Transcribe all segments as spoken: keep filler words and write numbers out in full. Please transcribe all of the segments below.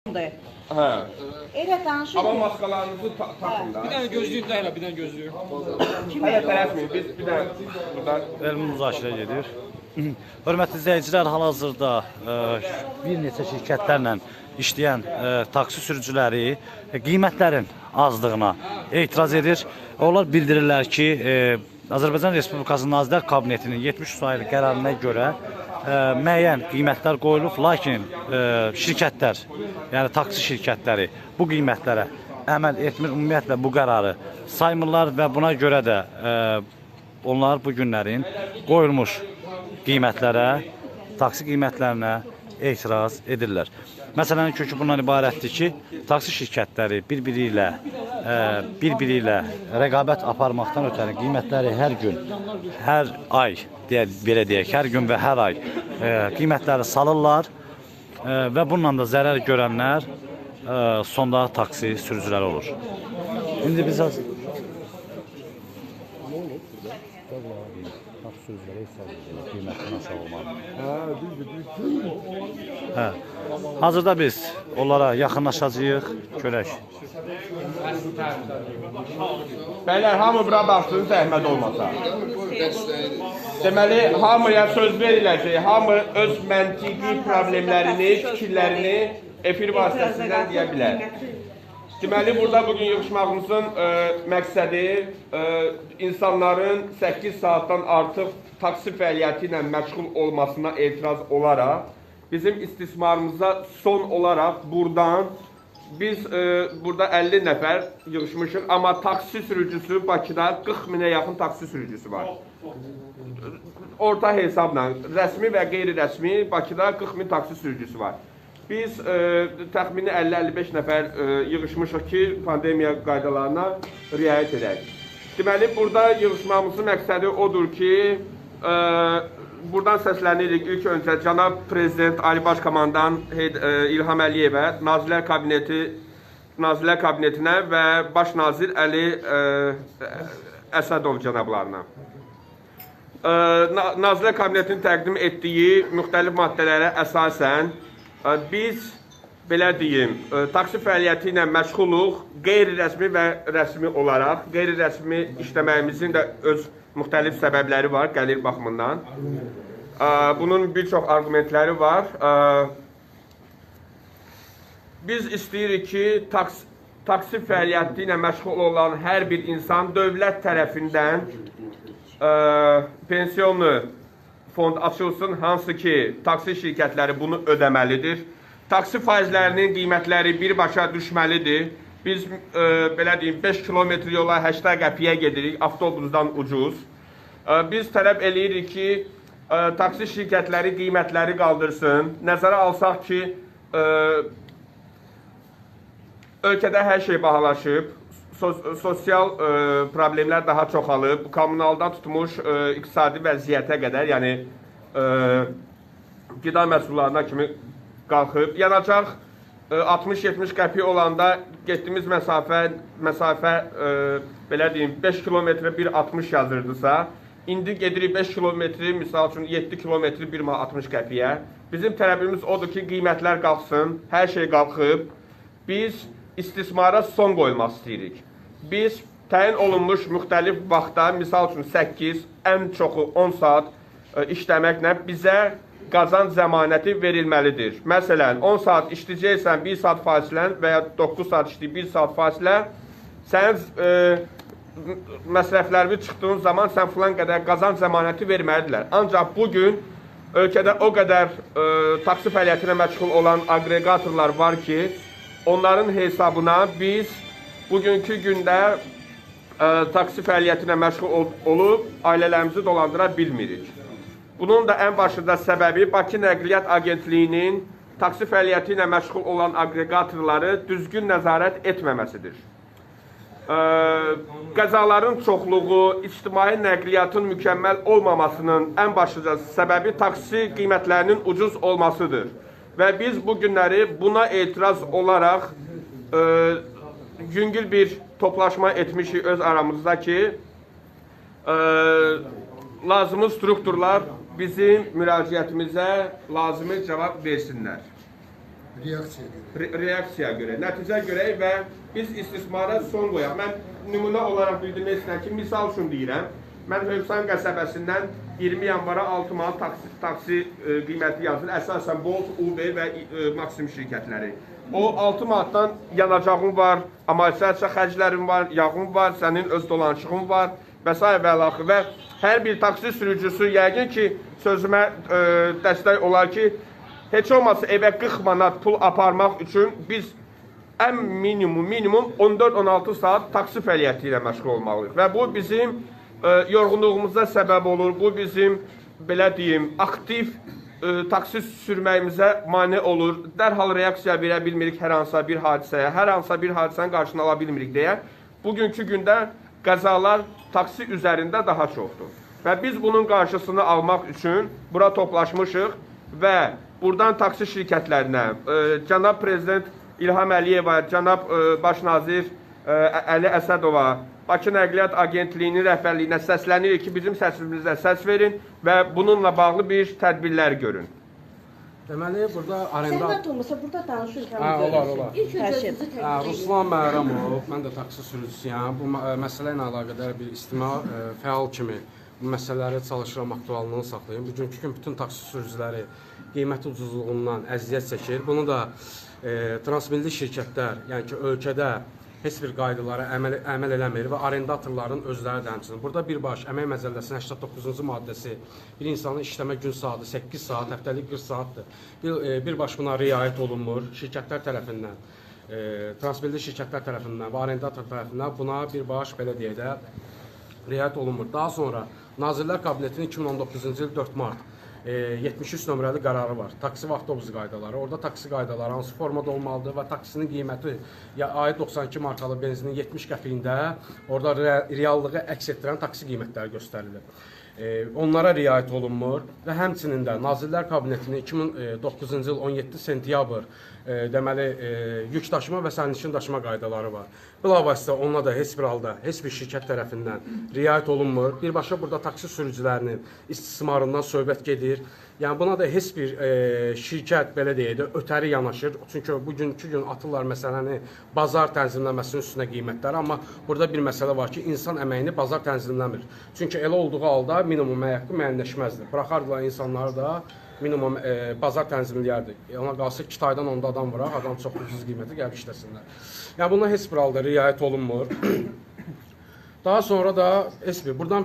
Hə. Elə danışır. Amma maskalarınızı ta takın da. Bir dənə gözlüyün də hələ, bir dənə gözlüyün. Hələ tələsməyin, biz bir dənə burada elmi müzakirə gedir. Hörmətli izləyicilər, hal-hazırda e, bir neçə şirkətlərlə işləyən e, taksi sürücüləri e, qiymətlərin azlığına etiraz edir. Onlar bildirirlər ki, e, Azərbaycan Respublikası Nazirlər Kabinetinin yetmiş sayılı qərarına görə e, müəyyən qiymətlər qoyulub, lakin e, şirkətlər, yəni taksi şirkətləri bu qiymətlərə əməl etmir, ümumiyyətlə bu qərarı saymırlar və buna görə də e, onlar bu günlərin qoyulmuş qiymətlərə, taksi qiymətlərinə etiraz edirlər. Məsələnin kökü bundan ibarətdir ki, taksi şirkətləri bir-biri ilə e, bir-biri ilə rəqabət aparmaqdan ötəri qiymətləri hər gün, hər ay, deyə, belə deyək, hər gün və hər ay e, qiymətləri salırlar e, və bununla da zərər görənlər e, sonda taksi sürücüləri olur. İndi biz az... Hə. Hazırda biz onlara yaxınlaşacağıq, görək. Bəylər, hamı bura baxsın, zəhmət olmasa. Deməli, hamıya söz veriləcək, hamı öz məntiqi problemlərini, fikirlərini efir vasitəsindən deyə bilər. Deməli, burada bugün yığışmağımızın e, məqsədi e, insanların səkkiz saatdan artıq taksi fəaliyyəti ilə məşğul olmasına etiraz olaraq, bizim istismarımıza son olaraq buradan biz e, burada əlli nəfər yığışmışıq, amma taksi sürücüsü Bakıda qırx minə yaxın taksi sürücüsü var. Orta hesabla, rəsmi və qeyri-rəsmi Bakıda qırx min taksi sürücüsü var. Biz e, təxmini əlli əlli beş nəfər e, yığışmışıq ki, pandemiya qaydalarına riayət edək. Deməli, burada yığışmamızın məqsədi odur ki, e, buradan səslənirik ilk öncə Cənab Prezident Ali Baş Komandan e, İlham Əliyevə, Nazirlər Kabineti, Nazirlər Kabinetinə və Baş Nazir Əli e, Əsədov cənablarına. E, Nazirlər Kabinetinin təqdim etdiyi müxtəlif maddələrə əsasən biz, belə deyim, taksi fəaliyyəti ilə məşğuluq, qeyri-rəsmi və rəsmi olaraq. Qeyri-rəsmi işləməyimizin də öz müxtəlif səbəbləri var, gəlir baxımından. Bunun bir çox argumentləri var. Biz istəyirik ki, taksi, taksi fəaliyyəti ilə məşğul olan hər bir insan dövlət tərəfindən pensiyonu fond açılsın, hansı ki, taksi şirkətləri bunu ödəməlidir. Taksi faizlərinin qiymətləri birbaşa düşməlidir. Biz, e, belə deyim, beş kilometr yola səksən qəpiyə gedirik, avtobusdan ucuz. E, biz tələb eləyirik ki, e, taksi şirkətləri qiymətləri qaldırsın. Nəzərə alsaq ki, e, ölkədə hər şey bahalaşıb. Sos sosial e, problemlər daha çoxalıb, kommunaldan tutmuş e, iqtisadi vəziyyətə qədər, yəni e, qida məhsullarına kimi qalxıb. Yanacaq e, altmış yetmiş qəpi olanda getdiyimiz məsafə, məsafə e, belə deyim, beş kilometrə bir altmış yazırdısa, indi gedirik beş kilometri, misal üçün yeddi kilometri bir altmış qəpiyə. Bizim tələbimiz odur ki, qiymətlər qalxsın, hər şey qalxıb. Biz istismara son qoymaq istəyirik. Biz təyin olunmuş müxtəlif vaxtda, misal üçün səkkiz, ən çoxu on saat e, işləməklə bizə qazanc zəmanəti verilməlidir. Məsələn, on saat işləyəcəksən, bir saat fasilən və ya doqquz saat işləyib, bir saat fasilə, sənin e, məsrəflərini çıxdığın zaman sən filan qədər qazanc zəmanəti verməlidirlər. Ancaq bugün ölkədə o qədər e, taksi fəaliyyəti ilə məşğul olan aqreqatorlar var ki, onların hesabına biz bugünkü gündə e, taksi fəaliyyəti ilə məşğul ol olub ailələrimizi dolandıra bilmirik. Bunun da ən başında səbəbi Bakı Nəqliyyat Agentliyinin taksi fəaliyyəti ilə məşğul olan aqreqatorları düzgün nəzarət etməməsidir. E, qəzaların çoxluğu, ictimai nəqliyyatın mükəmməl olmamasının ən başlıca səbəbi taksi qiymətlərinin ucuz olmasıdır. Və biz bu günləri buna etiraz olaraq e, yüngül bir toplaşma etmişik öz aramızda ki, e, lazımı strukturlar bizim müraciətimizə lazımi cavab versinlər. Reaksiya görə. Re reaksiyaya görə, nəticə görək və biz istismara son qoyaq. Mən nümunə olaraq bildirmək istəyirəm ki, misal üçün deyirəm, mən Hövsan qəsəbəsindən iyirmi yanvara altı manat taksi, taksi e, qiyməti yazılır. Əsasən Bolt, Uber və e, Maksim şirkətləri. O altı manatdan yanacağın var, amortizasiya xərclərin var, yağın var, sənin öz dolanışığın var və s. və əlaxı. Və hər bir taksi sürücüsü yəqin ki, sözümə e, dəstək olar ki, heç olmasa evə qırx manat pul aparmaq üçün biz ən minimum, minimum on dörd on altı saat taksi fəaliyyəti ilə məşğul olmalıyıq. Və bu bizim e, yorğunluğumuza səbəb olur, bu bizim, belə deyim, aktiv e, taksi sürməyimizə mane olur. Dərhal reaksiya verə bilmirik hər hansısa bir hadisəyə, hər hansısa bir hadisənin qarşısını ala bilmirik deyə. Bugünkü gündə qəzalar taksi üzərində daha çoxdur. Və biz bunun qarşısını almaq üçün bura toplaşmışıq və buradan taksi şirkətlərinə, e, cənab Prezident İlham Əliyeva, cənab e, Baş Nazir e, Əli Əsədova, Bakı Nəqliyyat Agentliyinin rəhbərliyinə səslənirik ki, bizim səsimizə səs verin və bununla bağlı bir tədbirlər görün. Deməli, burada arenda... Səhvət olmasa, burada danışırıq. Hə, olar, olar. İlk öncə sizi təqdim edirəm. Ruslan Məhrəmov, mən də taksi sürücüsüyəm. Bu məsələ ilə əlaqədar bir ictimai fəal kimi bu məsələləri çalışıram, aktuallığını saxlayım. Bugünkü gün bütün taksi sürücüləri qiyməti ucuzluğundan əziyyət çəkir. Bunu da e, transmilli şirkətlər, yəni ki, ölkədə heç bir qaydalara əməl, əməl eləmir və arendatorların özləri də həmçinin. Burada birbaş Əmək Məcəlləsinin səksən doqquzuncu maddəsi bir insanın işləmə gün saatı səkkiz saat, həftəlik qırx saatdır. Bir, e, birbaş buna riayət olunmur şirkətlər tərəfindən, e, transmilli şirkətlər tərəfindən və arendator tərəfindən buna birbaş belə deyək də riayət olunmur. Daha sonra Nazirlər Kabinetinin iki min on doqquzuncu il dörd mart yetmiş üç nömrəli qərarı var. Taksi və avtobus qaydaları. Orada taksi qaydaları hansı formada olmalıdır və taksinin qiyməti ya ayı doxsan iki markalı benzinin yetmiş qəpiyində orada re reallığı əks etdirən taksi qiymətləri göstərilir. E, onlara riayət olunmur və həmçinin də Nazirlər Kabinetinin iki min doqquzuncu il on yeddi sentyabr e, deməli e, yük daşıma və sərnişin daşıma qaydaları var. Bilavasitə onunla da heç bir halda heç bir şirkət tərəfindən riayət olunmur. Birbaşa burada taksi sürücülərinin istismarından söhbət gedir. Yəni buna da heç bir e, şirkət belə deyək də ötəri yanaşır. Çünki bugünkü gün atırlar məsələni bazar tənzimləməsinin üstünə qiymətləri, amma burada bir məsələ var ki, insan əməyini bazar tənzimləmir. Çünki elə olduğu halda minimum əmək haqqı müəyyənləşməzdir. Buraxardılar insanları da minimum e, bazar tənzimləyərdi. E, ona qalsa iki aydan onda adam vuraq, adam çox ucuz qiymətə gəlib işləsinlər. Yəni buna heç bir halda riayət olunmur. Daha sonra da heç bir buradan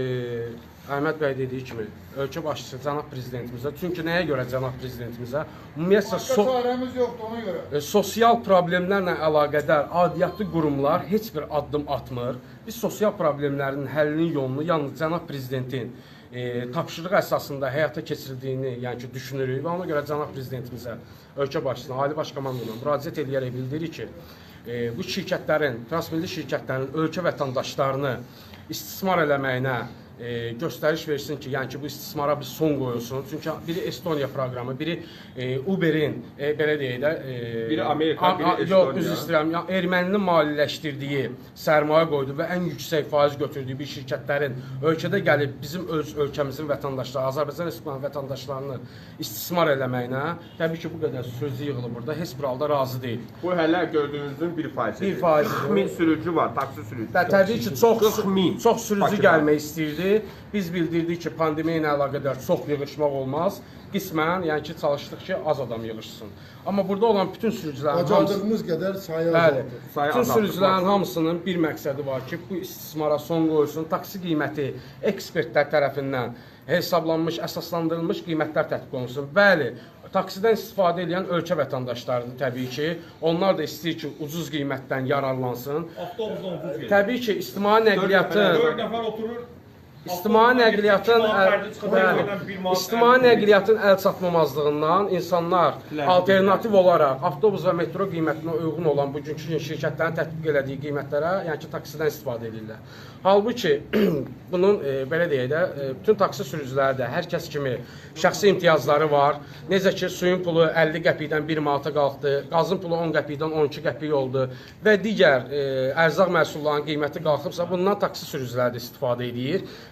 e, Əhməd bəy dediyi kimi ölkə başçısı cənab prezidentimizə, çünki nəyə görə cənab prezidentimizə ümumiyyətlə so yoxdur, ona görə. E, sosial problemlərlə əlaqədar aidiyyatlı qurumlar heç bir addım atmır. Biz sosial problemlərin həllinin yolunu yalnız cənab prezidentin e, tapşırığı əsasında həyata keçirildiyini, yəni ki, düşünürük və ona görə cənab prezidentimizə, ölkə başçısına, Ali Baş Komandona müraciət edərək bildirir ki, e, bu şirkətlərin, transmilli şirkətlərin ölkə vətəndaşlarını istismar eləməyinə E, göstəriş versin ki, yəni ki, bu istismara bir son qoyulsun. Çünki biri Estoniya proqramı, biri e, Uber'in, e, belə deyək də... E, biri Amerika, biri Estoniya. Yox, üzr istəyirəm, yəni, erməninin maliyyələşdirdiyi sərmayə qoydu və ən yüksək faiz götürdüyü bir şirkətlərin ölkədə gəlib bizim öz ölkəmizin vətəndaşları, Azərbaycan Respublikasının vətəndaşlarını istismar eləməyinə, təbii ki, bu qədər sözü yığılır burada, heç bir halda razı deyil. Bu hələ gördüyünüzün bir faizidir. Bir faizidir. qırx min sürücü var, taksi sürücüsü. Təbii ki, çox, min. çox sürücü gəlmək istəyirdi. Biz bildirdik ki, pandemiya ilə əlaqədar çox yığışmaq olmaz. Qismən, yəni ki, çalışdıq ki, az adam yığışsın. Amma burada olan bütün sürücülərin Bacardığımız qədər sayı bəli, azaldır. bütün sürücülərin hamısının bir məqsədi var ki, bu istismara son qoyulsun. Taksi qiyməti ekspertlər tərəfindən hesablanmış, əsaslandırılmış qiymətlər tətbiq olunsun. Bəli, taksidən istifadə edən ölkə vətəndaşlarıdır təbii ki. Onlar da istəyir ki, ucuz qiymətdən yararlansın. Avtobusdan ucuz gedir. Təbii ki, ictimai nəqliyyatın dörd nəfər oturur. İctimai nəqliyyatın bəli, ictimai nəqliyyatın əl çatmamazlığından insanlar alternativ olaraq avtobus və metro qiymətinə uyğun olan bugünkü şirkətlərin tətbiq elədiyi qiymətlərə, yəni ki, taksidən istifadə edirlər. Halbuki bunun e, belə deyək də, e, bütün taksi sürücüləri də hər kəs kimi şəxsi imtiyazları var. Necə ki, suyun pulu əlli qəpikdən bir manata qalxdı, qazın pulu on qəpikdən on iki qəpik oldu və digər e, ərzaq məhsullarının qiyməti qalxıbsa, bundan taksi sürücüləri də istifadə edir.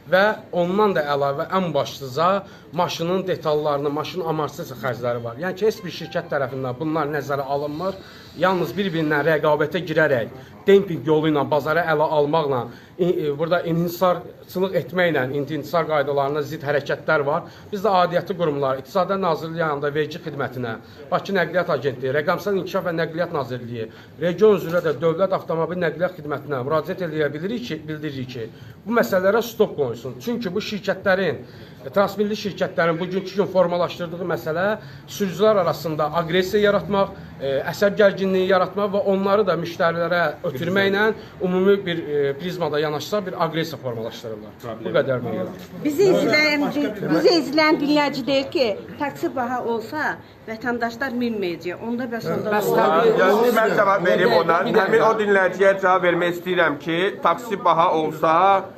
və ondan da əlavə ən başlıca maşının detallarını, maşının amortisasiya xərcləri var. Yəni ki, heç bir şirkət tərəfindən bunlar nəzərə alınmır. Yalnız bir-birindən rəqabətə girərək, demping yolu ilə, bazara ələ almaqla, burada inhisarçılıq etməklə, inhisar qaydalarına zidd hərəkətlər var. Biz də aidiyyatı qurumlar, İqtisadiyyat Nazirliyi yanında vergi xidmətinə, Bakı Nəqliyyat Agentliyi, Rəqəmsal İnkişaf və Nəqliyyat Nazirliyi, region üzrə də Dövlət Avtomobil Nəqliyyat Xidmətinə müraciət edə bilirik ki, bildiririk ki, bu məsələlərə stop qoyulsun. Çünki bu şirkətlərin, transmilli şirkətlərin bugünkü gün formalaşdırdığı məsələ sürücülər arasında aqressiya yaratmaq, əsəb gərginliyi yaratmaq və onları da müştərilərə ötürməklə ümumi bir prizmada yanaşsa bir aqressiya formalaşdırırlar. Bu qədər bilirəm. Bizi izləyən, bizi izləyən dinləyici deyir ki, taksi baha olsa vətəndaşlar minməyəcək. Onda bəs onda Yəni mən cavab vereyim ona. Həmin o dinləyiciyə cavab vermək istəyirəm ki, taksi baha olsa,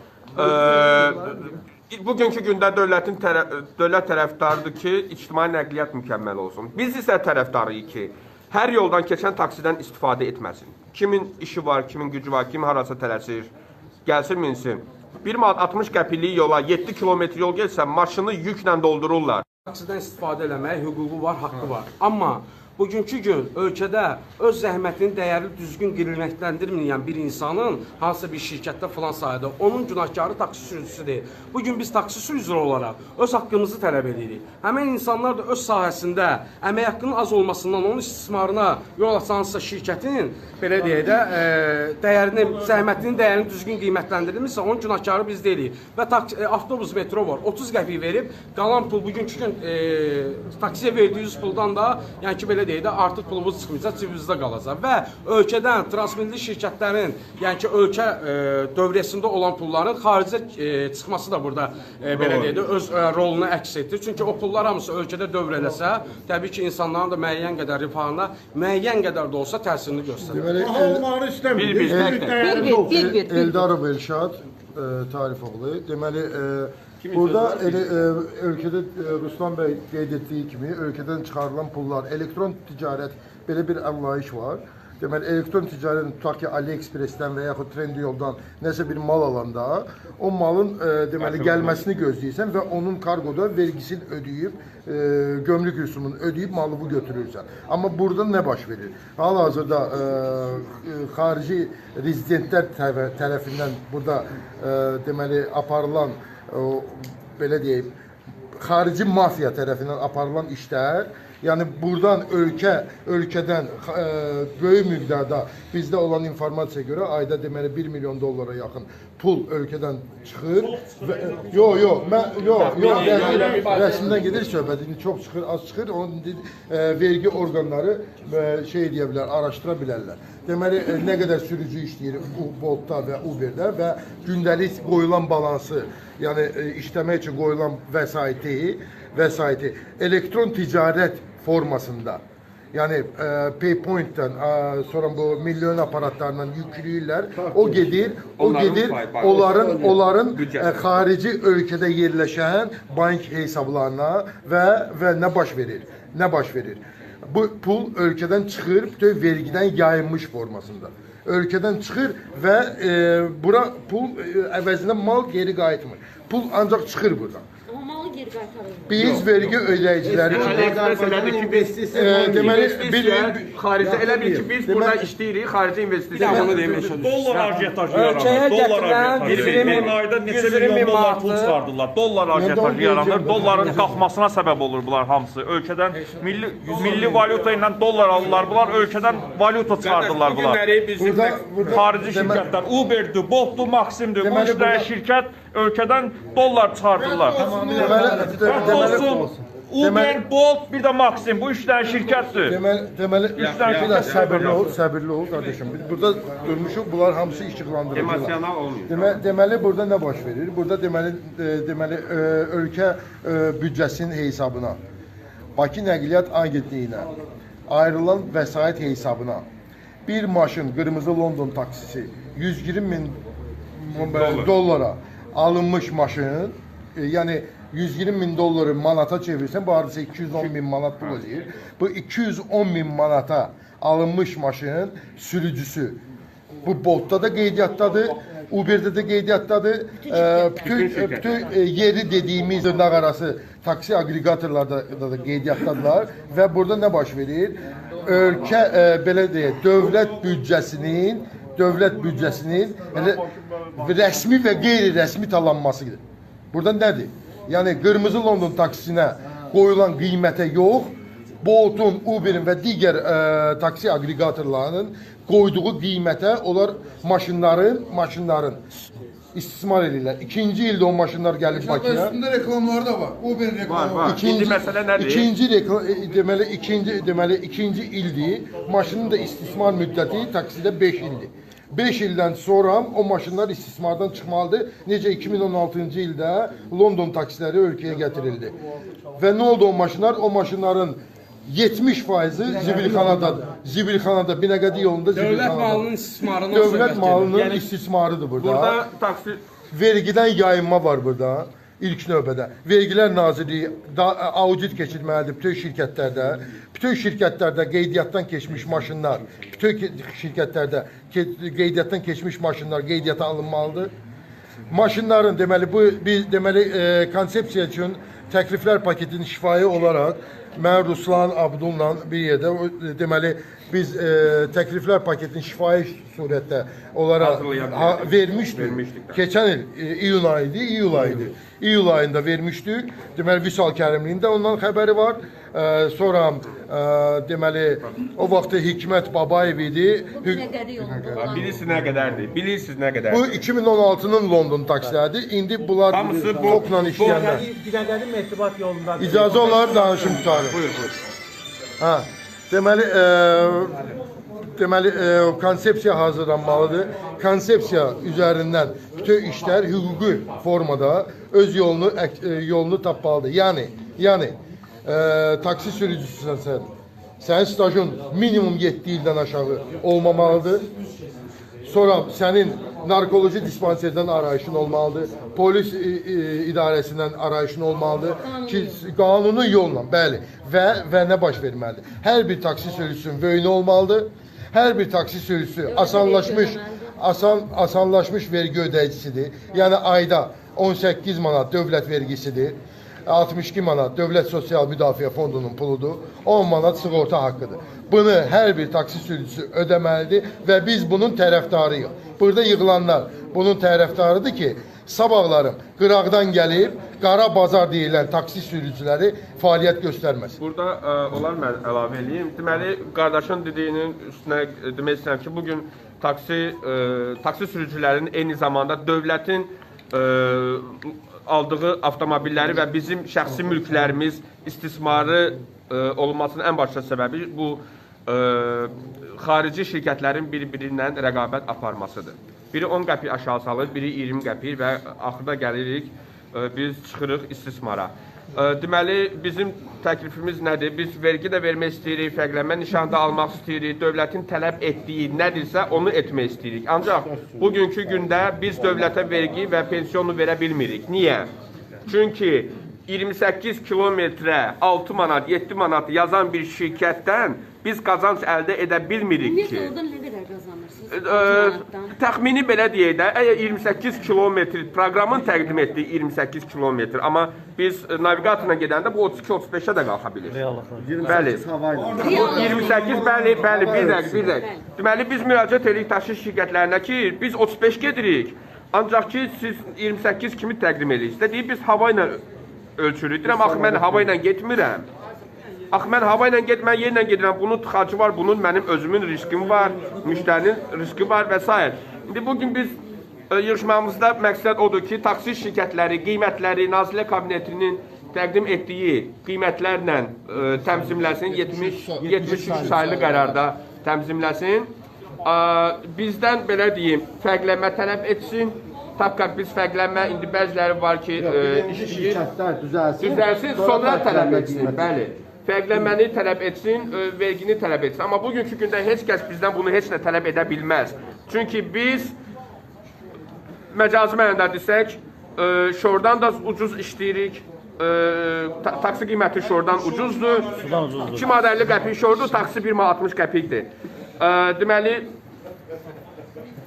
bugünkü gündə dövlətin tərəf, dövlət tərəfdarıdır ki, ictimai nəqliyyat mükəmməl olsun. Biz isə tərəfdarıyıq ki, hər yoldan keçən taksidən istifadə etməsin. Kimin işi var, kimin gücü var, kim harasa tələsir, gəlsin, minsin. bir manat altmış qəpiklik yola yeddi kilometr yol gəlsə, maşını yüklə doldururlar. Taksidən istifadə eləməyə hüququ var, haqqı var. Amma bugünkü gün ölkədə öz zəhmətini dəyərli düzgün qiymətləndirməyən bir insanın hansısa bir şirkətdə filan sayədə onun günahkarı taksi sürücüsüdür. Bugün biz taksi sürücüləri olaraq öz haqqımızı tələb edirik. Həmin insanlar da öz sahəsində əmək haqqının az olmasından onun istismarına yol açansa şirkətin belə deyək də e, dəyərini, zəhmətinin dəyərini düzgün qiymətləndirilmirsə onun günahkarı biz deyilik. Və taksi, e, avtobus metro var. otuz qəpik verib qalan pul bugünkü gün e, taksiyə verdiyiniz puldan da yəni ki belə deyək də artıq pulumuz çıxmayacaq, cibimizdə qalacaq və ölkədən transmilli şirkətlərin, yəni ki ölkə e, dövriyyəsində olan pulların xaricə e, çıxması da burada e, belə deyək də öz e, rolunu əks etdirir. Çünki o pullar hamısı ölkədə dövr eləsə, təbii ki insanların da müəyyən qədər rifahına, müəyyən qədər də olsa təsirini göstərir. Deməli, Baha olmağını istəmir. Bir-bir, bir-bir, bir-bir. Eldarov Elşad e, Tarifoğlu. Deməli, e, burada elə, e, ölkədə e, Ruslan bəy qeyd etdiyi kimi ölkədən çıxarılan pullar, elektron ticarət belə bir anlayış var. Deməli, elektron ticarətin tutaq ki, AliExpress-dən və yaxud Trendyoldan nəsə bir mal alanda, o malın e, deməli gəlməsini gözləyirsən və onun kargoda vergisini ödəyib, e, gömrük rüsumunu ödəyib malı bu götürürsən. Amma burada nə baş verir? Hal-hazırda e, e, xarici rezidentlər tərəfindən burada e, deməli aparılan o, belə deyim, xarici mafiya tərəfindən aparılan işlər, yəni buradan ölkə, ölkədən e, böyük miqdarda bizdə olan informasiya görə ayda deməli bir milyon dollara yaxın pul ölkədən çıxır. Və, yo, yo, mən, yo, yo, rəsmdən gedir söhbət, indi çox çıxır, az çıxır, onun e, vergi orqanları e, şey deyə bilər, araşdıra bilərlər. Deməli, e, nə qədər sürücü işləyir Boltda və Uberdə və gündəlik qoyulan balansı, yəni e, işləmək üçün qoyulan vəsaiti, vəsaiti elektron ticarət formasında, yəni e, PayPoint-dən e, sonra bu milyon aparatlarla yükləyirlər. O gedir, o gedir onların onların e, xarici ölkədə yerləşən bank hesablarına və və nə baş verir? Nə baş verir? Bu pul ölkədən çıxır, bütün vergidən yayınmış formasında. Ölkədən çıxır və e, bura pul e, əvəzinə mal geri qayıtmır. Pul ancaq çıxır buradan. Biz vergi ödəyiciləri deməli bir xaricdə elə bil ki biz burada işləyirik, xarici investisiya bunu demək Dollar ajitajı yaranır. Dollar ajitajı. Bir ayda neçə milyon dollar pul çıxardılar. Dollar ajitajı yaranır. Dolların qalxmasına səbəb olur bunlar hamısı. Ölkədən milli milli valyuta ilə dollar alırlar. Bunlar ölkədən valyuta çıxardılar bunlar. Xarici şirkətlər Uber'dir, Bolt'dur, Maxim'dir. Bu üç dənə şirkət ölkədən dollar çıxardırlar. Olsun. Uber, Bolt, bir də Maxim. Bu üç dənə şirkətdir. Deməli, deməli, üç dənə şirkət səbirli ol, səbirli ol qardaşım. Biz burada durmuşuq, bunlar hamısı işıqlandırıcılar. Emosional olmuyor. Demə, deməli, burada nə baş verir? Burada deməli, e, deməli e, ölkə e, büdcəsinin hesabına, Bakı Nəqliyyat Agentliyinə ayrılan vəsait hesabına bir maşın, qırmızı London taksisi yüz iyirmi min Dollar. dollara alınmış maşın, e, yəni yüz iyirmi min dolları manata çevirsən, bu hadisə iki yüz on min manat pul ödəyir. Bu iki yüz on min manata alınmış maşının sürücüsü Bu Bolt'ta da qeydiyyatdadır, Uber'də də qeydiyyatdadır. E, bütün bütün e, yeri dediğimiz dırnaq arası taksi agregatorlarda da, da qeydiyyatdadılar və burada nə baş verir? Ölkə e, belə deyək, dövlət büdcəsinin dövlət büdcəsinin rəsmi və qeyri-rəsmi talanmasıdır. Burada nədir? Yəni Qırmızı London taksisinə qoyulan qiymətə yox, Bolt'un, Uber'in və digər e, taksi agregatorlarının qoyduğu qiymətə onlar maşınların, maşınların istismar edirlər. İkinci ildə o maşınlar gəlib Bakıya. Üstündə reklamları da var. Uber reklamı var. İkinci məsələ nədir? İkinci reklam deməli ikinci deməli ikinci ildir. Maşının da istismar müddəti taksidə beş ildir. beş ildən sonra o maşınlar istismardan çıxmalıdır. Necə iki min on altıncı ildə London taksiləri ölkəyə gətirildi. Və nə oldu o maşınlar? O maşınların yetmiş faizi zibilxanadadır. Zibilxanada, Binəqədi yolunda zibilxanada. Dövlət malının istismarından Dövlət malının yəni, istismarıdır burada. Burada taksi vergiden yayınma var burada. İlk növbədə. Vergilər Nazirliyi da, audit keçirməlidir bütün şirkətlərdə. Bütün şirkətlərdə qeydiyyatdan keçmiş maşınlar, bütün şirkətlərdə qeydiyyatdan keçmiş maşınlar qeydiyyata alınmalıdır. Maşınların deməli bu biz deməli e, konsepsiya üçün təkliflər paketinin şifahi olaraq mən Ruslan Abdulla bir yerdə deməli biz e, təkliflər paketinin şifahi surətdə olaraq ha, vermişdik. vermişdik Keçən il e, iyun ayıydı, iyul ayıydı. İyul ayında vermişdik. Deməli Vüsal Kərimliyində ondan xəbəri var. E, sonra e, deməli o vaxtı Hikmət Babayev idi. Bilirsiniz nə qədərdir? Bilirsiniz nə qədərdir? Bu iki min on altının London taksiləridir. İndi bunlar hamısı bu topla işləyənlər. Binəqədi Mehribat yolunda. İcazə olar danışım tutarım. Buyur, buyur. Ha, deməli e, deməli e, konsepsiya hazırlanmalıdır. Konsepsiya üzərindən bütün işlər hüquqi formada öz yolunu e, yolunu tapmalıdır. Yəni, yəni e, taksi sürücüsüsən sən. Sənin stajın minimum yeddi ildən aşağı olmamalıdır. Sonra sənin narkoloji dispanserdən arayışın olmalıdır. Polis e, e, idarəsindən arayışın olmalıdır ki, qanuni yolla, bəli. Və və nə baş verməlidir? Hər bir taksi sürücüsünün vöyünü olmalıdır. Hər bir taksi sürücüsü asanlaşmış asan asanlaşmış vergi ödəyicisidir. Yəni ayda on səkkiz manat dövlət vergisidir. altmış iki manat Dövlət Sosial Müdafiə Fondunun puludur. on manat sığorta haqqıdır. Bunu hər bir taksi sürücüsü ödəməlidir və biz bunun tərəfdarıyıq. Burada yığılanlar bunun tərəfdarıdır ki, sabahlarım qıraqdan gəlib qara bazar deyilən taksi sürücüləri fəaliyyət göstərməsin. Burada ə, olar mən əlavə edeyim. Deməli, qardaşın dediyinin üstünə demək istəyirəm ki, bugün taksi ə, taksi sürücülərinin eyni zamanda dövlətin ə, aldığı avtomobilləri və bizim şəxsi mülklərimiz istismarı ə, olmasının ən başlıca səbəbi bu ə, xarici şirkətlərin bir-birindən rəqabət aparmasıdır. Biri on qəpik aşağı salır, biri iyirmi qəpik və axırda gəlirik, ə, biz çıxırıq istismara. Ə, deməli, bizim təklifimiz nədir? Biz vergi də vermək istəyirik, fərqlənmə nişanı da almaq istəyirik, dövlətin tələb etdiyi nədirsə onu etmək istəyirik. Ancaq bugünkü gündə biz dövlətə vergi və pensionu verə bilmirik. Niyə? Çünki iyirmi səkkiz kilometrə altı manat, yeddi manat yazan bir şirkətdən biz qazanc əldə edə bilmirik ki. Ümumiyyətlə nə qədər qazanırsınız? Ə, təxmini belə deyək də, əgər iyirmi səkkiz kilometr, proqramın təqdim etdiyi iyirmi səkkiz kilometr, amma biz navigatorla gedəndə bu otuz iki otuz beşə də qalxa bilir. Bəli. iyirmi səkkiz, bəli, bəli, bir dəqiq, bir dəqiq. Deməli, biz müraciət edirik daşış şirkətlərinə ki, biz otuz beş gedirik, ancaq ki, siz iyirmi səkkiz kimi təqdim edirsiniz. Deyib, biz hava ilə ölçürük. Deyirəm, axı, mən hava ilə getmirəm. Axı, mən hava ilə getmən yerlə gedirəm, bunun tıxacı var, bunun mənim özümün riskim var, müştərinin riski var və s. İndi bugün biz e, yığışmamızda məqsəd odur ki, taksi şirkətləri, qiymətləri Nazirlər Kabinetinin təqdim etdiyi qiymətlərlə e, təmzimləsin, yetmiş üç saylı qərarda təmzimləsin. E, bizdən belə deyim, fərqlənmə tələb etsin. Tapqaq biz fərqlənmə, indi bəziləri var ki, e, işləyir, düzəlsin, sonra tələb etsin, bəli. Fərqlənməni tələb etsin, vergini tələb etsin. Amma bugünkü gündə heç kəs bizdən bunu heç nə tələb edə bilməz. Çünki biz, məcazi mənada desək, şordan da ucuz işləyirik. Taksi qiyməti şordan ucuzdur. iki manat əlli qəpik şordur, taksi bir manat altmış qəpikdir. Deməli,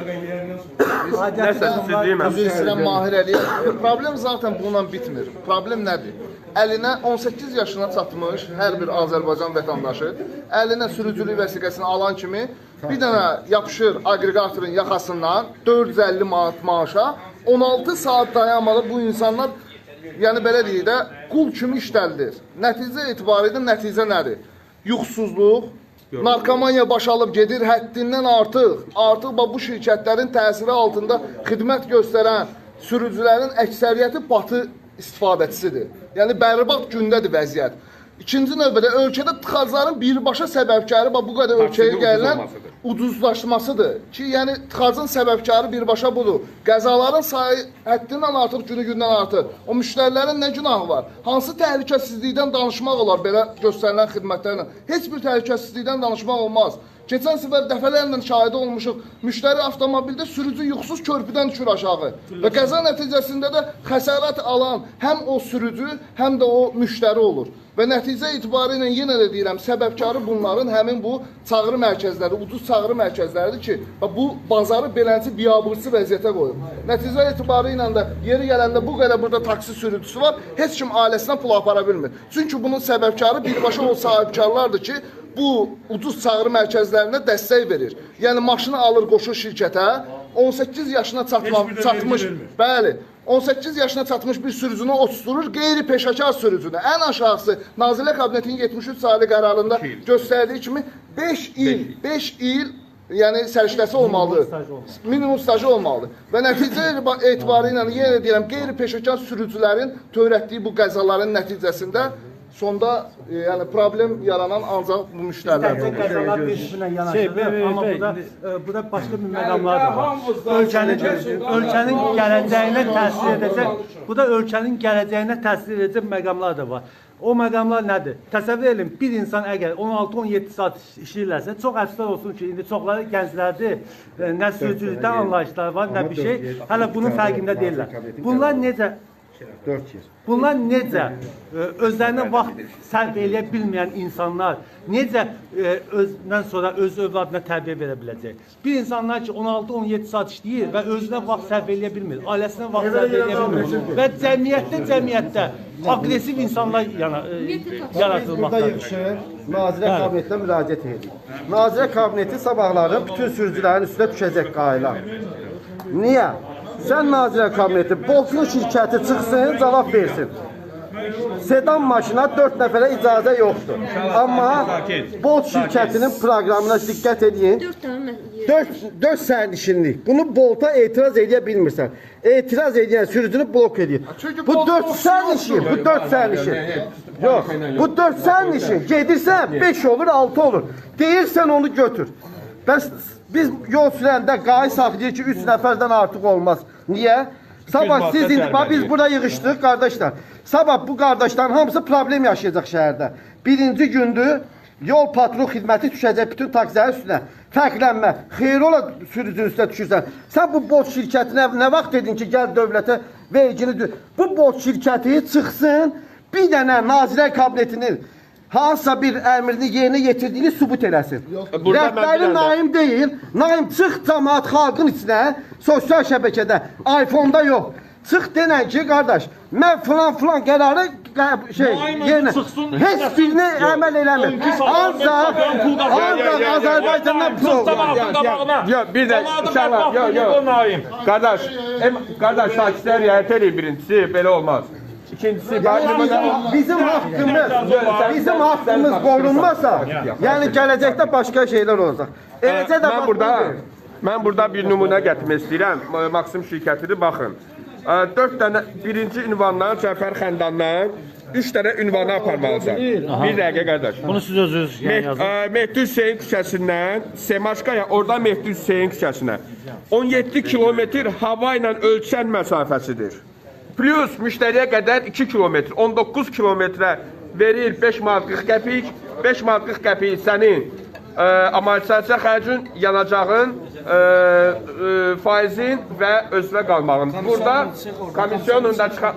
Nəsə siz deyin mən. Üzr istəyirəm Mahir Əliyev. Problem zaten bununla bitmir. Problem nədir? Əlinə on səkkiz yaşına çatmış hər bir Azərbaycan vətəndaşı əlinə sürücülük vəsiqəsini alan kimi bir dənə yapışır aqreqatorun yaxasından dörd yüz əlli manat maaşa on altı saat dayanmalı bu insanlar yəni belə deyək də qul kimi işlədilir. Nəticə etibarilə nəticə nədir? Yuxusuzluq, narkomaniya baş alıb gedir həddindən artıq. Artıq bu şirkətlərin təsiri altında xidmət göstərən sürücülərin əksəriyyəti batı istifadəçisidir. Yəni bərbad gündədir vəziyyət. İkinci növbədə ölkədə tıxacların birbaşa səbəbkarı bu qədər ölkəyə gələn ucuzlaşmasıdır ki, yəni tıxacın səbəbkarı birbaşa budur. Qəzaların sayı həddindən artıq günü-gündən artır. O müştərilərin nə günahı var? Hansı təhlükəsizlikdən danışmaq olar belə göstərilən xidmətlərlə? Heç bir təhlükəsizlikdən danışmaq olmaz. Keçən səfər dəfələrlə şahidi olmuşuq. Müştəri avtomobildə sürücü yuxusuz körpüdən düşür aşağı. Və qəza nəticəsində də xəsarət alan həm o sürücü, həm də o müştəri olur. Və nəticə etibarilə yenə də deyirəm, səbəbkarı bunların həmin bu çağrı mərkəzləri, ucuz çağrı mərkəzləridir ki, bu bazarı beləncə biabırçı vəziyyətə qoyub. Nəticə etibarilə də yeri gələndə bu qədər burada taksi sürücüsü var, heç kim ailəsinə pul apara bilmir. Çünki bunun səbəbkarı birbaşa o sahibkarlardır ki, bu ucuz çağrı mərkəzlərinə dəstək verir. Yəni maşını alır, qoşur şirkətə, on səkkiz yaşına çatmış, bəli, on səkkiz yaşına çatmış bir sürücünü oturur, qeyri-peşəkar sürücünü. Ən aşağısı Nazirlər Kabinetinin yetmiş üç sayılı qərarında göstərdiyi kimi beş il, beş il yəni səriştəsi olmalıdır. Minimum stajı olmalıdır. Və nəticə etibarilə yenə deyirəm, qeyri-peşəkar sürücülərin törətdiyi bu qəzaların nəticəsində sonda yəni problem yaranan ancaq bu müştərilərdir. Qəzalar bir-birinə yanaşır, amma burada burada başqa bir məqamlar da var. Ölkənin ölkənin gələcəyinə təsir edəcək, bu da ölkənin gələcəyinə təsir edəcək məqamlar da var. O məqamlar nədir? Təsəvvür edin, bir insan əgər on altı on yeddi saat işləyirlərsə, çox əfsər olsun ki, indi çoxları gənclərdir, nə sürücülükdən anlayışları var, nə bir şey, hələ bunun fərqində deyirlər. Bunlar necə Bunlar necə özlərinə vaxt sərf eləyə bilməyən insanlar necə özündən sonra öz övladına tərbiyə verə biləcək? Bir insanlar ki, on altı on yeddi saat işləyir və özünə vaxt sərf eləyə bilmir, ailəsinə vaxt sərf eləyə bilmir və cəmiyyətdə, cəmiyyətdə aqresiv insanlar yaratılmaqdadır. Nazirlər Kabinetinə müraciət edir. Nazirlər Kabineti sabahları bütün sürücülərin üstünə düşəcək qayla. Niyə? Sən Nazirlər Kabineti Boltun şirkəti çıxsın, cavab versin. Sedan maşına dörd nəfərə icazə yoxdur. Amma Bolt şirkətinin proqramına diqqət edin. dörd sərnişinlik. Bunu Bolt'a etiraz edə bilmirsən. Etiraz edən sürücünü blok edir. Bu dörd sərnişin, bu dörd sərnişin. Yox, bu dörd sərnişin. Gedirsən beş olur, altı olur. Deyirsən onu götür. Bəs biz yol sürəndə qay saxlayır ki, üç nəfərdən artıq olmaz. Niyə? Sabah siz indi, biz burada yığışdıq qardaşlar. Sabah bu qardaşların hamısı problem yaşayacaq şəhərdə. Birinci gündür, yol patrul xidməti düşəcək bütün taksilərin üstünə. Fərqlənmə, xeyir ola sürücünün üstünə düşürsən. Sən bu Bolt şirkətinə nə vaxt dedin ki, gəl dövlətə vergini düz. Bu Bolt şirkəti çıxsın, bir dənə Nazirlər Kabinetinin hansısa bir əmrini yerinə yetirdiyini sübut eləsin. Rəhbəri Naim deyil, Naim çıx cəmaat xalqın içinə, sosial şəbəkədə, iPhone-da yox. Çıx denən ki, qardaş, mən filan filan qərarı şey, yerinə, heç birini əməl eləmir. Ancaq, ancaq Azərbaycandan pul olur. Yox, bir də, inşallah, yox, yox. Qardaş, qardaş, taksilər riayət edin birincisi, belə olmaz. İkincisi, bizim haqqımız, bizim haqqımız qorunmasa, yəni gələcəkdə başqa şeylər olacaq. Eləcə də mən burada, mən burada bir nümunə gətirmək istəyirəm. Maksim şirkətidir, baxın. Dörd dənə, birinci ünvandan, Cəfər Xəndandan, üç dənə ünvanı aparmalısan. Bir dəqiqə, qardaş. Bunu siz özünüz yazın. Mehdi Hüseyin küçəsindən, Semaşkaya, oradan Mehdi Hüseyin küçəsinə. on yeddi kilometr hava ilə ölçən məsafəsidir. Plus müştəriyə qədər iki kilometr, on doqquz kilometrə verir beş manat qırx qəpik, beş manat qırx qəpik sənin amortisasiya xərcin, yanacağın e, e, faizin və özünə qalmağın. Burada komisyonunda çıxan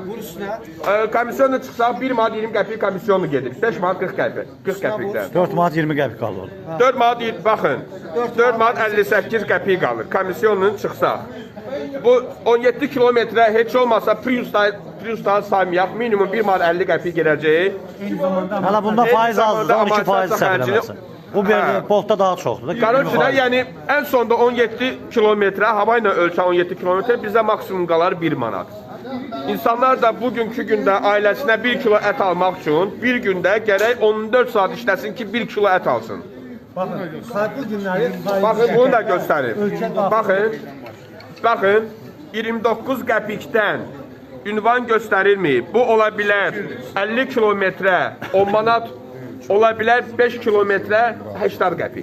e, komisyonda çıxsaq bir manat iyirmi qəpik komisyonu gedir. beş manat qırx qəpik. qırx qəpikdən. dörd manat iyirmi qəpik qalır. dörd manat baxın. dörd manat əlli səkkiz qəpik qalır. Komisyonun çıxsaq. Bu on yeddi kilometrə heç olmasa Prius'dan saymayaq, minimum bir manat əlli qəpik gedəcək. Hələ bunda faiz azdır, on iki faiz səfərləməsi. Bu bir boltda daha çoxdur. Qarşıda, yəni ən sonda on yeddi kilometrə, hava ilə ölçən on yeddi kilometrə bizə maksimum qalar bir manat. İnsanlar da bugünkü gündə ailəsinə bir kilo ət almaq üçün bir gündə gərək on dörd saat işləsin ki, bir kilo ət alsın. Baxın, farklı günləri Baxın, bunu da göstərir. Baxın, baxın, iyirmi doqquz qəpikdən ünvan göstərilməyib. Bu ola bilər əlli kilometrə on manat, ola bilər beş kilometrə səksən qəpik.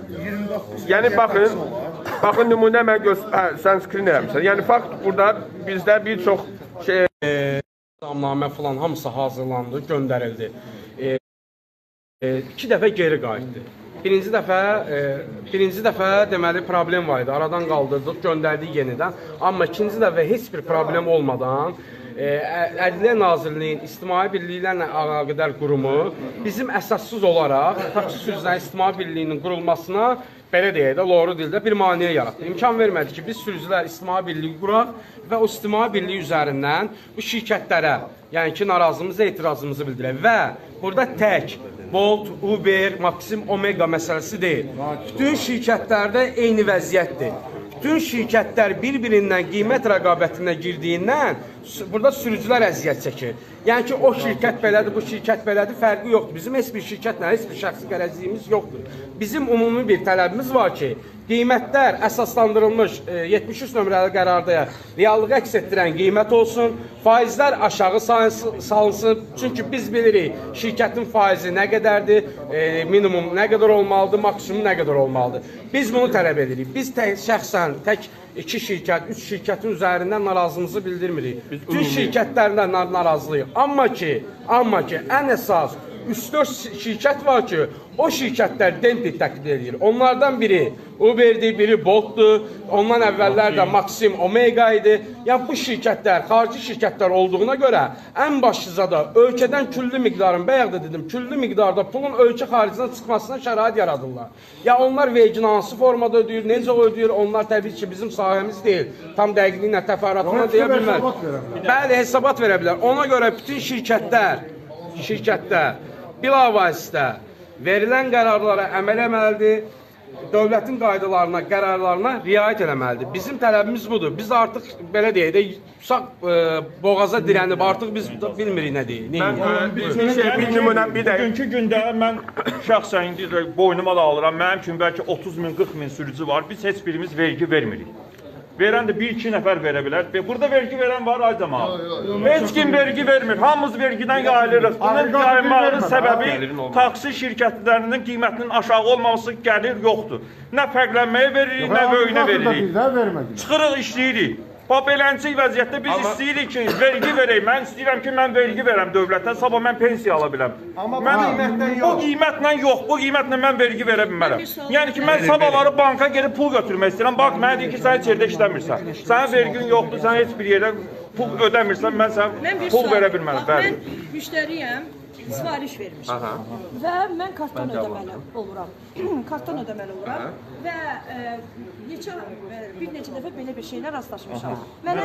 Yəni baxın, baxın nümunə mən göstər, sən skrin eləmişsən. Yəni fakt burada bizdə bir çox şey Zamnamə falan hamısı hazırlandı, göndərildi. E, e, iki dəfə geri qayıtdı. Birinci dəfə, e, birinci dəfə deməli problem var idi. Aradan qaldırdıq, göndərdik yenidən. Amma ikinci dəfə heç bir problem olmadan Ədliyyə Nazirliyinin İctimai Birliklərlə Əlaqədar Qurumu bizim əsassız olaraq taksi sürücüləri İctimai Birliyinin qurulmasına belə deyək də, loru dildə bir maneə yaratdı. İmkan vermədi ki, biz sürücülər İctimai Birliyi quraq və o İctimai Birliyi üzərindən bu şirkətlərə, yəni ki, narazımızı, etirazımızı bildirək. Və burada tək Bolt, Uber, Maxim, Omega məsələsi deyil. Bütün şirkətlərdə eyni vəziyyətdir. Bütün şirkətlər bir-birindən qiymət rəqabətinə girdiyindən burada sürücülər əziyyət çəkir. Yəni ki, o şirkət belədir, bu şirkət belədir, fərqi yoxdur. Bizim heç bir şirkətlə, heç bir şəxsi qərəzliyimiz yoxdur. Bizim ümumi bir tələbimiz var ki, qiymətlər əsaslandırılmış yetmiş üç nömrəli qərarda reallığı əks etdirən qiymət olsun, faizlər aşağı salınsın. Çünki biz bilirik şirkətin faizi nə qədərdir, e, minimum nə qədər olmalıdır, maksimum nə qədər olmalıdır. Biz bunu tələb edirik. Biz tək, şəxsən tək iki şirkət, üç şirkətin üzərindən narazımızı bildirmirik. Bütün şirkətlərdən narazılıyıq. Amma ki, amma ki, ən əsas üç dörd şirkət var ki, o şirkətlər demping təklif edir. Onlardan biri Uber'dir, biri Bolt'dur. Ondan əvvəllər də Maxim, Omega idi. Yəni bu şirkətlər, xarici şirkətlər olduğuna görə ən başlıca da ölkədən küllü miqdarın, bayaq da dedim, küllü miqdarda pulun ölkə xaricinə çıxmasına şərait yaradırlar. Ya onlar vergini hansı formada ödəyir, necə ödəyir, onlar təbii ki, bizim sahəmiz deyil. Tam dəqiqliyinə, təfərrüatına deyə bilmər. Bəli, hesabat verə bilər. Ona görə bütün şirkətlər, şirkətlər bilavasitə verilən qərarlara əməl etməlidir, dövlətin qaydalarına, qərarlarına riayət eləməlidir. Bizim tələbimiz budur. Biz artıq, belə deyək də, sağ e, boğaza dirənib, artıq biz bilmirik nə deyik. Bugünkü gündə mən şəxsən indi boynuma da alıram, mənim kimi bəlkə otuz min, qırx min sürücü var, biz heç birimiz vergi vermirik. Verən də bir iki nəfər verə bilər. Burada vergi verən var, ay cəmaat. Heç kim vergi vermir. Hamımız vergidən yayılırıq. Bunun yayılmağının səbəbi taksi şirkətlərinin qiymətinin aşağı olmaması gəlir yoxdur. Nə fərqlənməyə veririk, nə böyünə veririk. Çıxırıq, işləyirik. Beləncə vəziyyətdə biz istəyirik ki, vergi verək. Mən istəyirəm ki, mən vergi verəm dövlətdən, sabah mən pensiya ala biləm. Bu qiymətlə yox, bu qiymətlə mən vergi verə bilmərəm. Yəni ki, mən sabahları banka gedib pul götürmək istəyirəm. Bax, mənə deyir ki, sən heç yerdə işləmirsən. Sənin vergin yoxdur, sən heç bir yerdə pul ödəmirsən, mən sənə pul verə bilmərəm. Mən müştəriyəm, sifariş vermişəm və mən kartdan ödəməli oluram. Kartdan ödəməli oluram və neçə, bir neçə dəfə belə bir şeylə rastlaşmışam. Mənə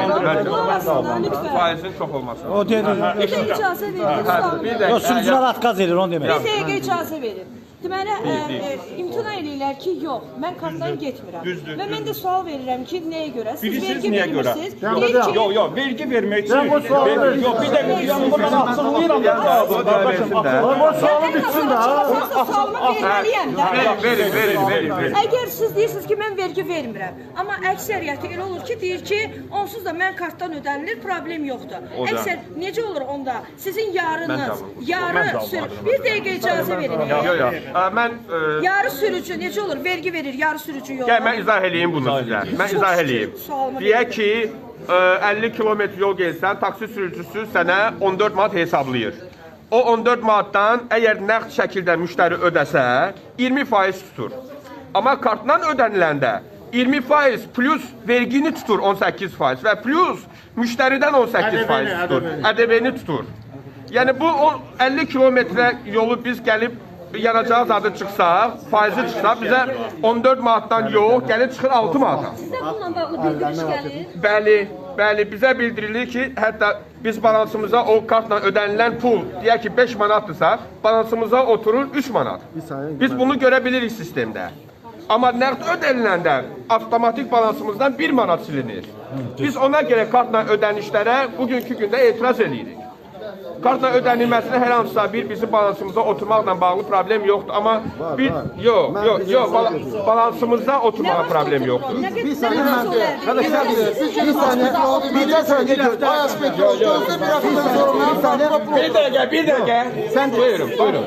zəng faizin çox olması. O deyir, bir də icazə verin. Sürücülər atqaz edir, onu demək. Bir dəqiqə icazə verin. Deməli, imtina eləyirlər ki, yox, mən kartdan getmirəm. Və mən də sual verirəm ki, nəyə görə? Siz vergi vermirsiniz. Yox, yox, vergi vermək üçün. Yox, bir dəqiqə, yəni buradan açıqlayıram. Sualı bitsin də. Sualımı verməliyəm də. Verin, verin, verin. Əgər siz deyirsiniz ki, mən vergi vermirəm, amma əksəriyyəti elə olur ki, deyir ki, onsuz da mən kartdan ödənilir, problem yoxdur. Əksər, necə olur onda? Sizin yarınız, yarı, bir dəqiqə icazə verin. Yox, yox. Mən yarı sürücü necə olur? Vergi verir, yarı sürücü yox. Gəl mən izah eləyim bunu sizə. Mən izah eləyim. Deyək ki, əlli kilometr yol gəlsən, taksi sürücüsü sənə on dörd manat hesablayır. O on dörd manatdan əgər nəqd şəkildə müştəri ödəsə, iyirmi faiz tutur. Amma kartdan ödəniləndə iyirmi faiz plus vergini tutur on səkkiz faiz və plus müştəridən on səkkiz faiz tutur, Ə D V-ni tutur. Yəni bu əlli kilometrə yolu biz gəlib yanacağı zadı çıxsaq, faizi çıxsaq bizə on dörd manatdan yox, gəlib çıxır altı manata. Sizə bununla bağlı bildiriş gəlir? Bəli, bəli, bizə bildirilir ki, hətta biz balansımıza o kartla ödənilən pul, deyək ki beş manatdırsa, balansımıza oturur üç manat. Biz bunu görə bilirik sistemdə. Amma nəqd ödəniləndə avtomatik balansımızdan bir manat silinir. Biz ona görə kartla ödənişlərə bugünkü gündə etiraz edirik. Kartla ödənilməsində hər hansısa bir bizim balansımıza oturmaqla bağlı problem yoxdur. Amma bir, yox, yox, yox, balansımızda oturmağa problem yoxdur. Bir saniye, bir saniye, bir saniye, bir dəqiqə, bir dəqiqə. Sən buyurun, buyurun.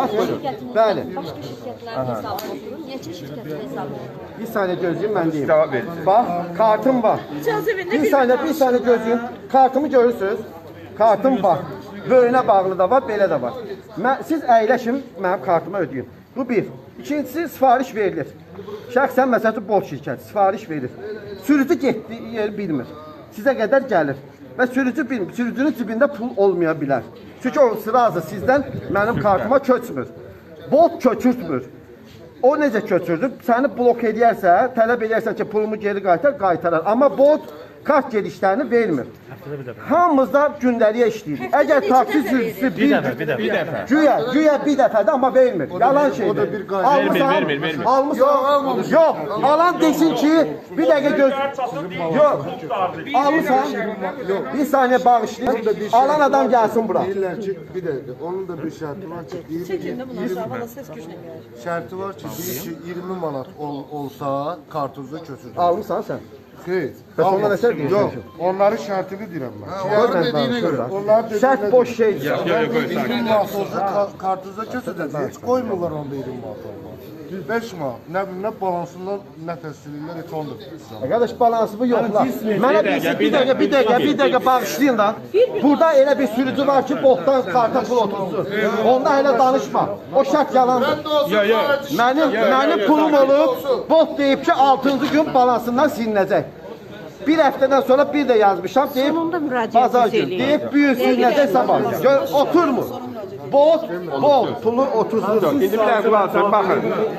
Bəli. Başqa şirkətlərin hesabına oturur, neçə şirkətin hesabına oturur? Bir saniye gözleyeyim ben diyeyim. Cevap verin. Bak, kartım var. Bir saniye, bir saniye gözleyeyim. Kartımı görürsünüz. Kartım var. Böyünə bağlı da var, belə də var. Mən, siz əyləşin, mənim kartıma ödəyim. Bu bir. İkincisi, sifariş verilir. Şəxsən məsələn, bol şirkət, sifariş verir. Sürücü getdiyi yeri bilmir. Sizə qədər gəlir. Və sürücü bilmir. Sürücünün cibində pul olmaya bilər. Çünki o sırası sizdən mənim kartıma köçmür. Bolt köçürtmür. O necə köçürdü? Səni blok edərsə, tələb edərsə ki, pulumu geri qaytar, qaytarar. Amma bolt kart gedişlərini vermir. Hamımızda gündəliyə işləyirik. Əgər taksi sürücüsü bir dəfə, güya, güya bir dəfədə amma vermir. Yalan şeydir. Almısan, almısan, yox, alan desin ki, bir dəqiqə göz, yox, almısan, bir saniyə bağışlayın, alan adam gəlsin bura. Deyirlər ki, bir dəqiqə, onun da bir şərti var ki, Çəkində bunu aşağı, valla ses gücünə gəlir. şərti var ki, deyir ki, iyirmi manat olsa kartuzu köçürür. Almısan sən? Xeyr. Ondan əsər deyirsən. Yox, onların şərtini deyirəm mən. Onların dediyinə görə. Şərt boş şeydir. iyirmi manat olsa kartuza köçürür. Heç qoymurlar onda iyirmi manat olmaz. beş manat, nə bilim, nə balansından nə təsdiqlər, heç onu da. Qardaş, balansı bu yoxlar. Mənə bir dəqiqə, bir dəqiqə, bir dəqiqə bağışlayın da. Burada elə bir sürücü var ki, botdan karta pul otursun. Onda hələ danışma. O şərt yalandır. Mənim, mənim pulum olub, bot deyib ki, altıncı gün balansından silinəcək. Bir həftədən sonra bir də yazmışam, deyib, bazar gün, deyib, büyük silinəcək sabah. Oturmur. Bot, bol, pulu otursun. İndi bir dəqiqə qalsın, baxın.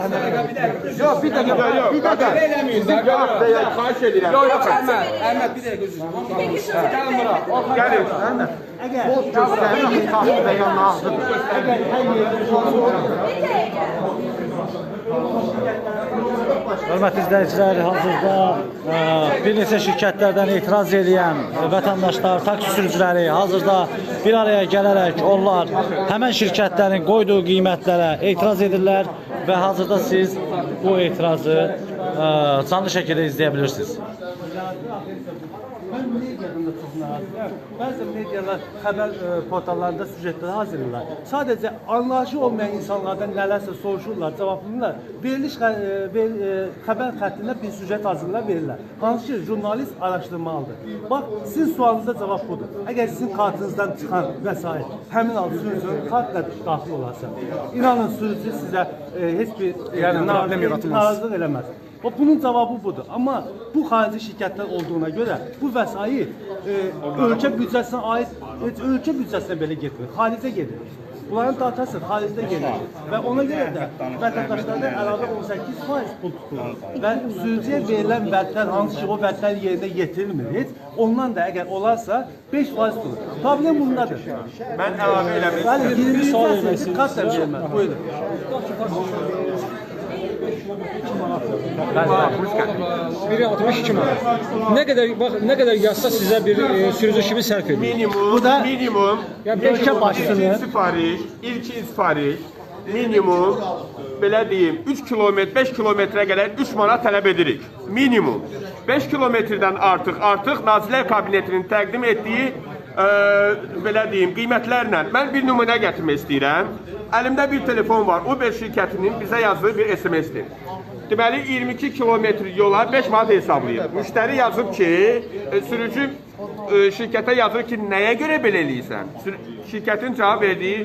Yox, bir dəqiqə, bir dəqiqə. Sizin cavab verin, xahiş edirəm. Yox, yox, Əhməd, Əhməd, bir dəqiqə üzrə. Gəlin bura, gəlin. Bot göstərir, taxtı və ya nazlıdır. Hörmətli izləyicilər, hazırda ə, bir neçə şirkətlərdən etiraz edən vətəndaşlar, taksi sürücüləri hazırda bir araya gələrək onlar həmən şirkətlərin qoyduğu qiymətlərə etiraz edirlər və hazırda siz bu etirazı ə, canlı şəkildə izləyə bilirsiniz. Mən mediadan da çox narazıyam. Bəzən medialar xəbər e, portallarında süjetlər hazırlayırlar. Sadəcə anlayışı olmayan insanlardan nələrsə soruşurlar, cavablayırlar. Veriliş e, ver, e, xəbər xəttində bir süjet hazırlayırlar, verirlər. Hansı ki, jurnalist araşdırmalıdır. Bax, sizin sualınızda cavab budur. Əgər sizin kartınızdan çıxan vəsait həmin adı sürücü kartla daxil olarsa, inanın sürücü sizə e, heç bir yəni, narazılıq eləməz. O, bunun cavabı budur. Amma bu xarici şirkətlər olduğuna görə bu vəsait e, ölkə büdcəsinə aid, ölkə büdcəsinə belə getmir, xaricə gedir. Bunların datası xaricdə gedir və ona görə də vətəndaşlarda əlavə on səkkiz faiz pul tutulur və sürücüyə verilən vədlər, hansı ki o vədlər yerinə yetirilmir heç, ondan da əgər olarsa beş faiz tutulur. Problem bundadır. Mən əlavə eləmək istəyirəm. iyirmi sual vermək istəyirəm. Kart da verilməz. Buyurun. biri altmış iki manat. Nə qədər bax nə qədər yazsa sizə bir e, sürücü kimi sərf edir. Minimum, Bu da minimum ölkə başçısının sifariş, ilkin sifariş, minimum belə deyim, üç kilometr, beş kilometrə qədər üç manat tələb edirik. Minimum. beş kilometrdən artıq, artıq Nazirlər Kabinetinin təqdim etdiyi ə, belə deyim, qiymətlərlə mən bir nümunə gətirmək istəyirəm. Əlimdə bir telefon var. Uber şirkətinin bizə yazdığı bir S M S-dir. Deməli, iyirmi iki kilometr yola beş manat hesablayır. Müştəri yazıb ki, e, sürücü e, şirkətə yazır ki, nəyə görə belə eləyirsən? Şirkətin cavab verdiyi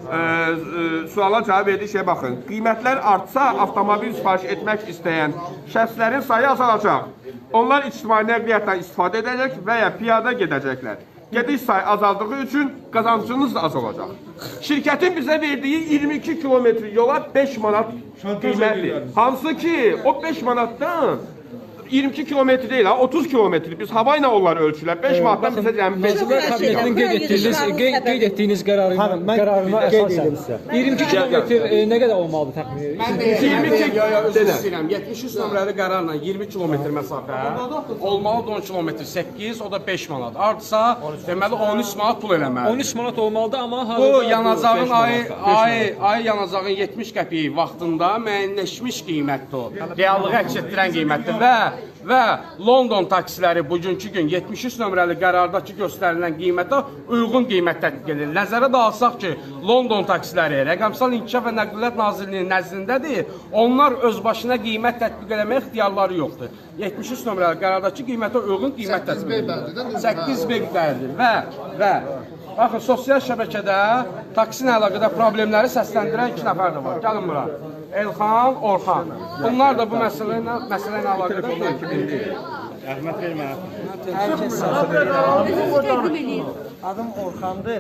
e, e, suala cavab verdiyi şeyə baxın. Qiymətlər artsa, avtomobil sifariş etmək istəyən şəxslərin sayı azalacaq. Onlar ictimai nəqliyyatdan istifadə edəcək və ya piyada gedəcəklər. Gediş sayı azaldığı üçün qazancınız da azalacaq. Şirkətin bizə verdiyi iyirmi iki kilometr yola beş manat qiymətdir. Hansı ki, o beş manatdan iyirmi iki kilometr deyil, otuz kilometr. Biz hava ilə onlar ölçülər. beş manatdan bizə cəmi beş Nazirlər Kabinetinin qeyd etdiyiniz, qeyd, qeyd etdiyiniz qərarına, qərarına əsasən iyirmi iki kilometr e, nə qədər olmalıdır təxmini? Mən də iyirmi iki, özür istəyirəm, yetmiş üç nömrəli qərarla iyirmi kilometr məsafə olmalıdır on kilometr səkkiz, o da beş manat. Artsa, deməli on üç manat pul eləməlidir. on üç manat olmalıdır, amma bu yanacağın ayı, ayı, ayı yanacağın yetmiş qəpiyi vaxtında müəyyənləşmiş qiymətdir o. Reallığı əks etdirən qiymətdir və və London taksiləri bugünkü gün yetmiş üç nömrəli qərardakı göstərilən qiymətə uyğun qiymət tətbiq edilir. Nəzərə də alsaq ki, London taksiləri Rəqəmsal İnkişaf və Nəqliyyat Nazirliyinin nəzdindədir. Onlar öz başına qiymət tətbiq etmə ixtiyarları yoxdur. yetmiş üç nömrəli qərardakı qiymətə uyğun qiymət tətbiq edilir. səkkiz B bəndidir və və baxın, sosial şəbəkədə taksi ilə əlaqədar problemləri səsləndirən iki nəfər də var. Gəlin bura. Elxan, Orxan. Bunlar da bu məsələ ilə məsələ ilə əlaqədar onlar kimi deyil. Rəhmət vermə. Hər kəs sağ Adım Orxandır.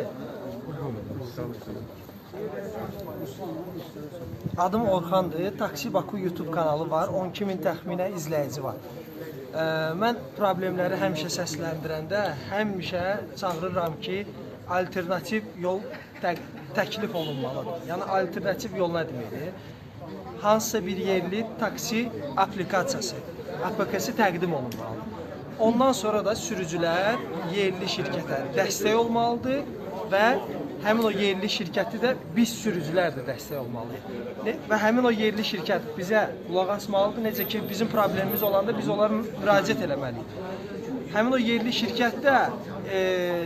Adım Orxandır. Taksi Baku YouTube kanalı var. on iki min təxminə izləyici var. Ə, mən problemləri həmişə səsləndirəndə həmişə çağırıram ki, alternativ yol tək təklif olunmalıdır. Yəni alternativ yol nə deməkdir? Hansısa bir yerli taksi aplikasiyası, A P K-sı təqdim olunmalıdır. Ondan sonra da sürücülər yerli şirkətə dəstək olmalıdır və həmin o yerli şirkəti də biz sürücülər də dəstək olmalıyıq. Və həmin o yerli şirkət bizə qulaq asmalıdır. Necə ki, bizim problemimiz olanda biz onlara müraciət eləməliyik. Həmin o yerli şirkətdə e,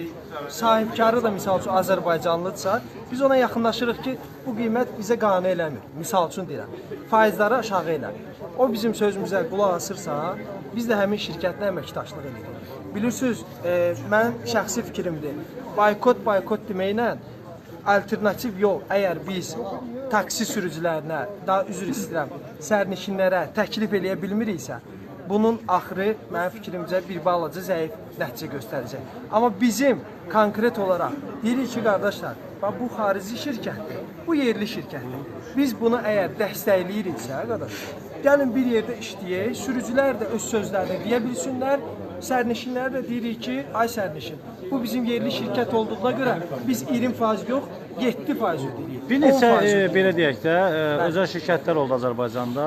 sahibkarı da misal üçün Azərbaycanlıdırsa, biz ona yaxınlaşırıq ki, bu qiymət bizə qane eləmir. Misal üçün deyirəm, faizləri aşağı elə. O bizim sözümüzə qulaq asırsa, biz də həmin şirkətlə əməkdaşlıq edirik. Bilirsiniz, e, mənim şəxsi fikrimdir. Boykot, boykot deməklə alternativ yol, əgər biz taksi sürücülərinə, daha üzr istəyirəm, sərnişinlərə təklif eləyə bilmiriksə, bunun axırı mənim fikrimcə bir balaca zəif nəticə göstərəcək. Amma bizim konkret olaraq deyirik ki, qardaşlar, bu xarici şirkətdir, bu yerli şirkətdir. Biz bunu əgər dəstəkləyiriksə, qardaşlar, gəlin bir yerdə işləyək, sürücülər də öz sözlərini deyə bilsinlər, sərnişinlər də deyirik ki, ay sərnişin, bu bizim yerli şirkət olduğuna görə biz iyirmi faiz yox, yeddi faiz ödəyirik. Bir neçə e, belə deyək də, e, özəl şirkətlər oldu Azərbaycanda,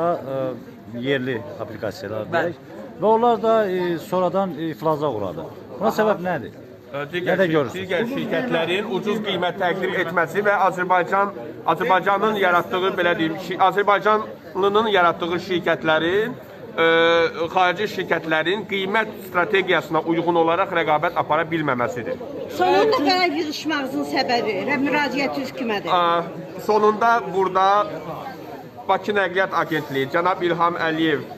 e, yerli aplikasiyalar deyək və onlar da e, sonradan iflaza uğradı. Buna səbəb nədir? Digər, digər şirkətlərin ucuz qiymət təqdim etməsi və Azərbaycan Azərbaycanın yaratdığı belə deyim, Azərbaycanlının yaratdığı şirkətlərin e, xarici şirkətlərin qiymət strategiyasına uyğun olaraq rəqabət apara bilməməsidir. Sonunda qərar yığışmağınızın səbəbi müraciətiniz kimədir? Sonunda burada Bakı Nəqliyyat Agentliyi cənab İlham Əliyev e,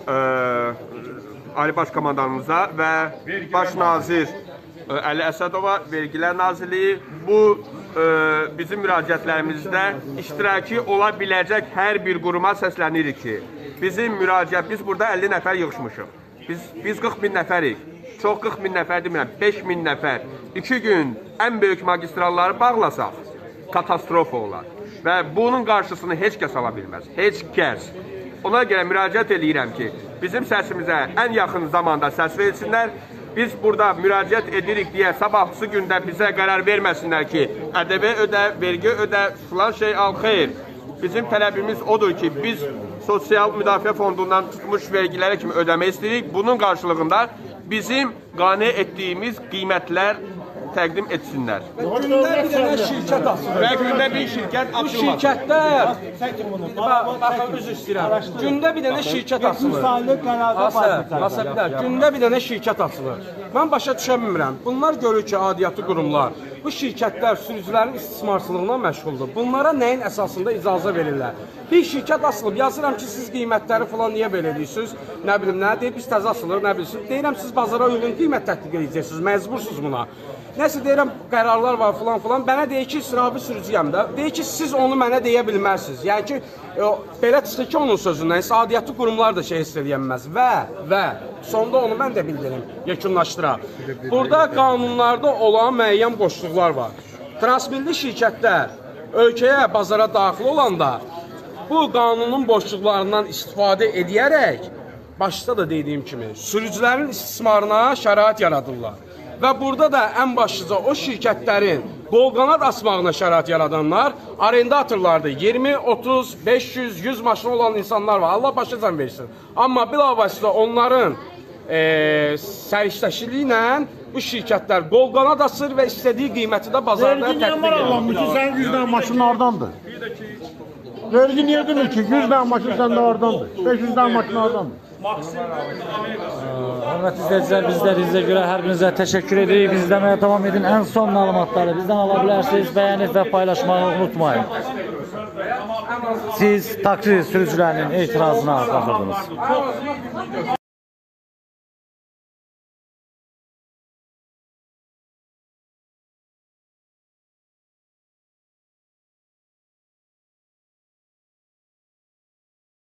Ali Baş Komandanımıza və Baş Nazir Əli Əsədova, Vergilər Nazirliyi bu e, bizim müraciətlərimizdə iştiraki ola biləcək hər bir quruma səslənirik ki, bizim müraciət, biz burada əlli nəfər yığışmışıq. Biz, biz qırx min nəfərik. Çox qırx min nəfər demirəm, beş min nəfər. İki gün ən böyük magistralları bağlasaq, katastrofa olar. Və bunun qarşısını heç kəs ala bilməz. Heç kəs. Ona görə müraciət edirəm ki, bizim səsimizə ən yaxın zamanda səs versinlər. Biz burada müraciət edirik deyə sabahsı gündə bizə qərar verməsinlər ki, Ə D V ödə, vergi ödə, filan şey al, xeyr. Bizim tələbimiz odur ki, biz sosial müdafiə fondundan tutmuş vergilərə kimi ödəmək istəyirik. Bunun qarşılığında bizim qane etdiyimiz qiymətlər təqdim etsinlər. Gündə bir dənə şirkət açılır. Və gündə bir şirkət açılmaz. Bu şirkətlər, baxın, üzr istəyirəm, gündə bir dənə şirkət açılır. Gündə bir dənə şirkət açılır. Mən başa düşə bilmirəm. Bunlar görür ki, adiyyatı qurumlar, bu şirkətlər sürücülərin istismarçılığına məşğuldur. Bunlara nəyin əsasında icazə verirlər? Bir şirkət asılıb, yazıram ki, siz qiymətləri falan niyə belə edirsiniz? Nə bilim, nə deyib, biz təzə asılır, nə bilirsiniz? Deyirəm, siz bazara uyğun qiymət tətbiq edəcəksiniz, məcbursunuz buna. Nəsə deyirəm, qərarlar var falan falan. Mənə deyir ki, sıravi sürücüyəm də. Deyir ki, siz onu mənə deyə bilmərsiniz. Yəni ki, o, belə çıxır ki, onun sözündən isə adiyyatı qurumlar da şey hiss edəyənməz. Və, və, sonda onu mən də bildirim, yekunlaşdıraq. Burada qanunlarda olan müəyyən boşluqlar var. Transmilli şirkətlər ölkəyə, bazara daxil olanda bu qanunun boşluqlarından istifadə edərək, başda da dediyim kimi, sürücülərin istismarına şərait yaradırlar. Və burada da ən başlıca o şirkətlərin qol-qanad asmağına şərait yaradanlar arendatorlardır. iyirmi, otuz, beş yüz, yüz maşını olan insanlar var. Allah başlıcan versin. Amma bilavasitə onların e, səriştəşiliyi ilə bu şirkətlər qol-qanad asır və istədiyi qiyməti də bazarda tətbiq edir. Vergi niyə maraqlanmır ki, sənin yüz dənə maşının hardandır? Vergi niyə demir ki, yüz dənə maşın səndə hardandır? beş yüz dənə maşın hardandır? Hörmətli izləyicilər, bizlər izlə görə hər birinizə təşəkkür edirik. Biz izləməyə davam edin. Ən son məlumatları bizdən ala bilərsiniz. Bəyənib və paylaşmağı unutmayın. Siz taksi sürücülərinin etirazına baxırdınız.